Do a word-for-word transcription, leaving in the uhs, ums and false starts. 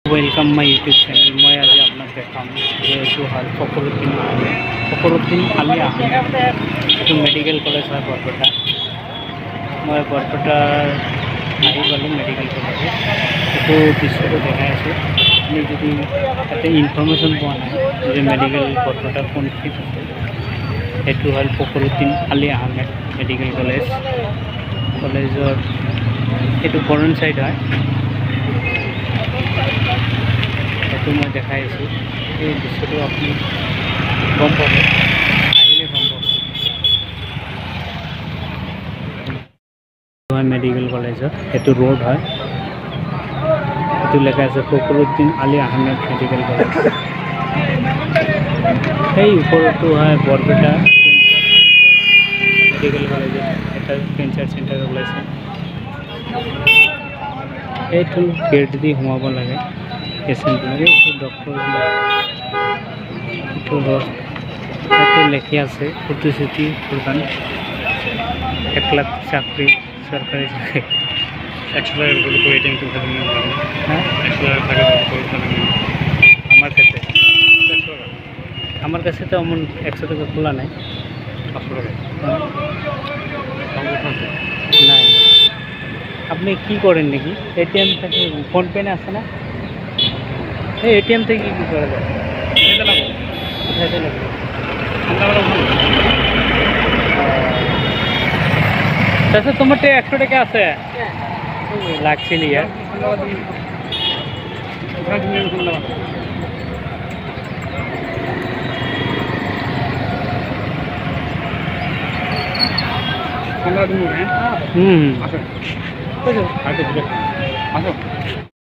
welcome my YouTube channel मैं आज आपको देखाम जो हल फखरुद्दीन फखरुद्दीन आली आहमेद तो मेडिकल कॉलेज है बरपेटा मैं बरपेटा आহি पालो मेडिकल कॉलेज तो दृश्य देखा जी इतने इनफर्मेशन पा ना जो मेडिकल बरपेटा कौन ठीक है ये हल फखरुद्दीन आली आहमेद मेडिकल कॉलेज कॉलेजर ये करन साइड है तो मैं देखाई ये दृश्य तो अपनी गम पा गम पा मेडिकल कॉलेज ये रोड है ये लिखा है फखरुद्दीन आली आहमेद मेडिकल कॉलेज ऊपर तो है Barpeta medical college cancer centre ओलाइছে এইটো গেট দি সোমাব লাগে पेशेंट लगे डॉक्टर लेखि आसे प्रतिश्रुति प्रदान एक लाख चाकरी सरकारी चाकरी हमारे क्षेत्र हमारे काছে तो अमन একশো টাকা খোলা নাই নাই আপনি কি করেন নাকি এটিএম থেকে ফোন পে না আছে না एटीएम থেকে কি করা যায় এটা লাগবে এটা লাগবে তাহলে তোমার তে একশো টাকা আছে লাগছিল यार হুম আসো আসো আসো